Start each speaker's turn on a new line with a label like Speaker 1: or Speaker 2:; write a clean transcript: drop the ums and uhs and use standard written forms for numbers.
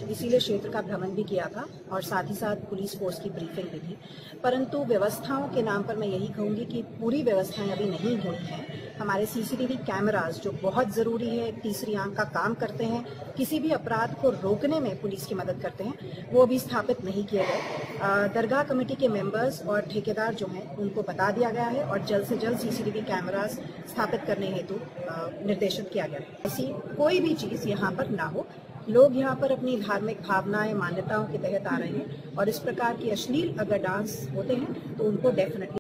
Speaker 1: इसीलिए क्षेत्र का भ्रमण भी किया था और साथ ही साथ पुलिस फोर्स की ब्रीफिंग भी थी। परंतु व्यवस्थाओं के नाम पर मैं यही कहूँगी कि पूरी व्यवस्थाएं अभी नहीं हुई हैं। हमारे सीसीटीवी कैमरास जो बहुत ज़रूरी है, तीसरी आंख का काम करते हैं, किसी भी अपराध को रोकने में पुलिस की मदद करते हैं, वो अभी स्थापित नहीं किए गए। दरगाह कमेटी के मेंबर्स और ठेकेदार जो हैं उनको बता दिया गया है और जल्द से जल्द सीसीटीवी कैमरास स्थापित करने हेतु निर्देशित किया गया है। ऐसी कोई भी चीज़ यहाँ पर ना हो। लोग यहाँ पर अपनी धार्मिक भावनाएं, मान्यताओं के तहत आ रहे हैं और इस प्रकार की अश्लील अगर डांस होते हैं तो उनको डेफिनेटली